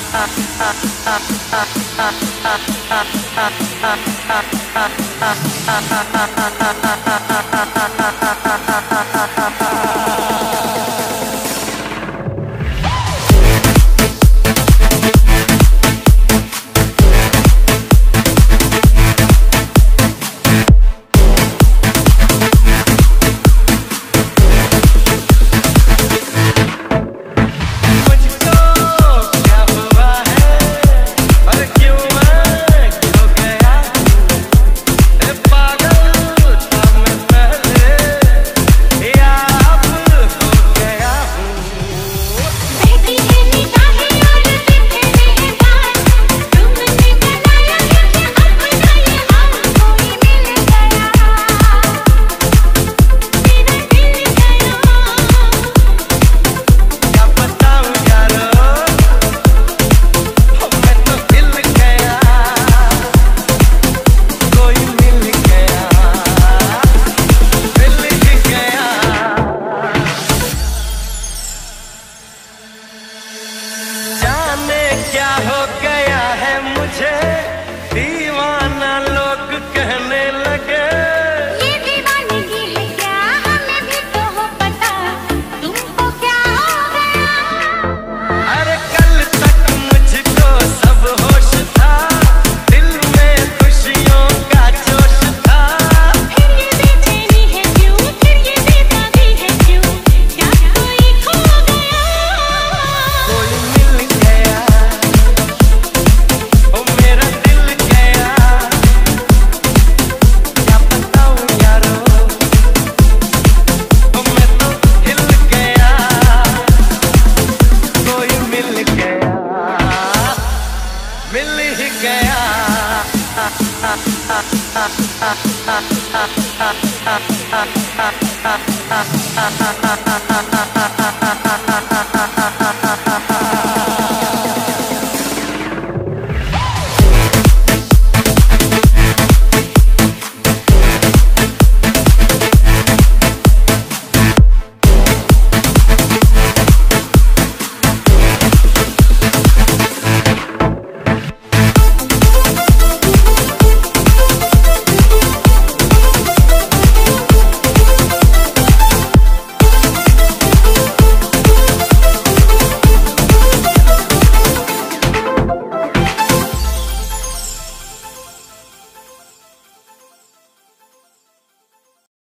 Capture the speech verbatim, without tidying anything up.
क्या हो गया है मुझे दीवाना लोग कहने लगे। ये दीवानगी है क्या हमें भी तो हो पता तुमको क्या हो गया। अरे कल तक मुझको सब होश था दिल में खुशियों का जोश था। फिर ये बेचैनी है क्यों फिर ये बेताबी है क्यों क्या कोई खो गया। कोई मिल गया ओ मेरा दिल गया क्या बताऊं यारो ओ मैं तो हिल गया। कोई मिल गया मिल ही गया।